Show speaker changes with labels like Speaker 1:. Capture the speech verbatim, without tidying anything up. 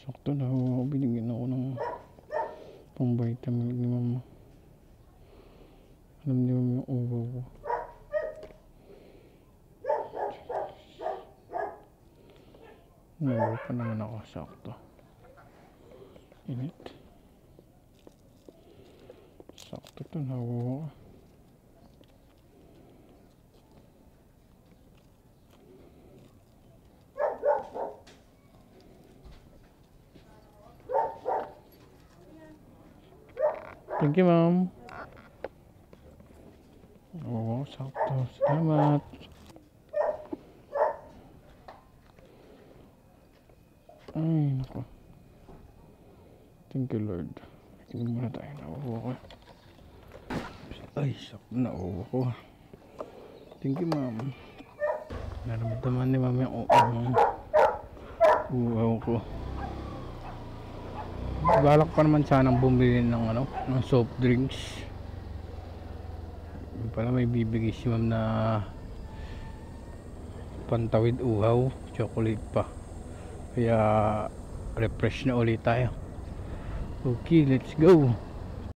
Speaker 1: Sakto na ako, binigyan ako ng pang vitamin ni mama. Alam niyo yung ubo ko. Nawa pa naman ako, sakto. Init. Sakto to, nawa. Thank you, ma'am. Oo, sakto. Salamat. Ay, naku. Thank you, Lord. Hindi muna tayo. Nauuwa ko. Ay, sakto. Nauuwa ko. Thank you, ma'am. Naramdaman ni ma'am yung uwaw ko. Balak pa naman sanang bumili ng ano, ng soft drinks. Pala may bibigay si ma'am na pantawid uhaw, chocolate pa. Kaya refresh na ulit tayo. Okay, let's go.